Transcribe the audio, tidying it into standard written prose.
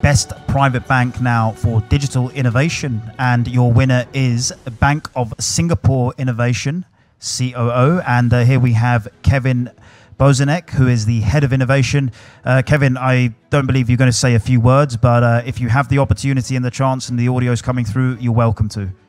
Best Private Bank now for Digital Innovation. And your winner is Bank of Singapore Innovation, COO. And here we have Kevin Bozanek, who is the Head of Innovation. Kevin, I don't believe you're going to say a few words, but if you have the opportunity and the chance and the audio is coming through, you're welcome to.